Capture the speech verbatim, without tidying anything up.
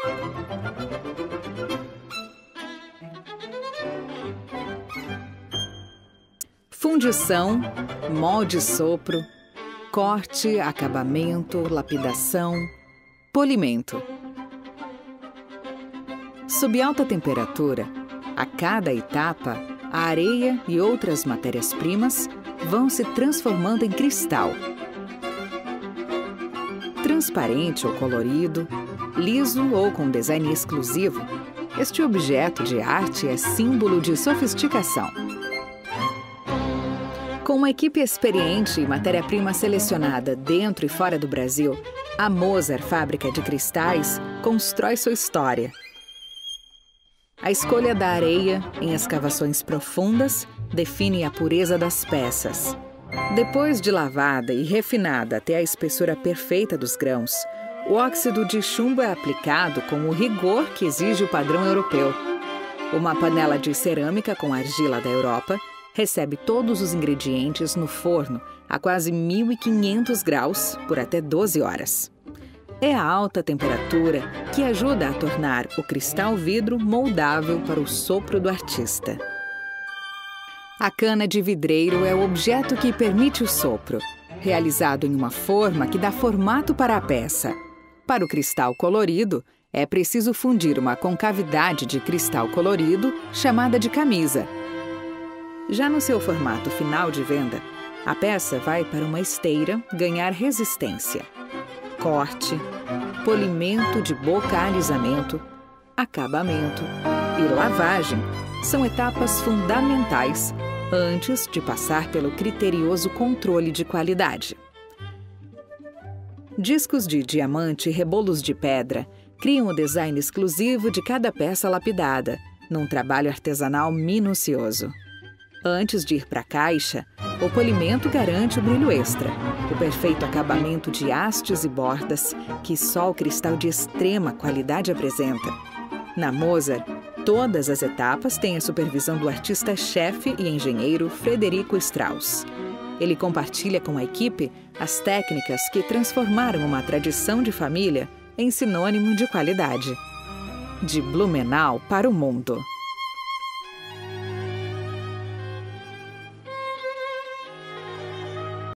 Fundição, molde e sopro, corte, acabamento, lapidação, polimento. Sob alta temperatura, a cada etapa, a areia e outras matérias-primas vão se transformando em cristal. Transparente ou colorido, liso ou com design exclusivo, este objeto de arte é símbolo de sofisticação. Com uma equipe experiente e matéria-prima selecionada dentro e fora do Brasil, a Moser Fábrica de Cristais constrói sua história. A escolha da areia em escavações profundas define a pureza das peças. Depois de lavada e refinada até a espessura perfeita dos grãos, o óxido de chumbo é aplicado com o rigor que exige o padrão europeu. Uma panela de cerâmica com argila da Europa recebe todos os ingredientes no forno a quase mil e quinhentos graus por até doze horas. É a alta temperatura que ajuda a tornar o cristal vidro moldável para o sopro do artista. A cana de vidreiro é o objeto que permite o sopro, realizado em uma forma que dá formato para a peça. Para o cristal colorido, é preciso fundir uma concavidade de cristal colorido chamada de camisa. Já no seu formato final de venda, a peça vai para uma esteira ganhar resistência. Corte, polimento de boca a alisamento, acabamento e lavagem são etapas fundamentais antes de passar pelo criterioso controle de qualidade. Discos de diamante e rebolos de pedra criam o design exclusivo de cada peça lapidada, num trabalho artesanal minucioso. Antes de ir para a caixa, o polimento garante o brilho extra, o perfeito acabamento de hastes e bordas que só o cristal de extrema qualidade apresenta. Na Moser, todas as etapas têm a supervisão do artista-chefe e engenheiro Frederico Strauss. Ele compartilha com a equipe as técnicas que transformaram uma tradição de família em sinônimo de qualidade. De Blumenau para o mundo.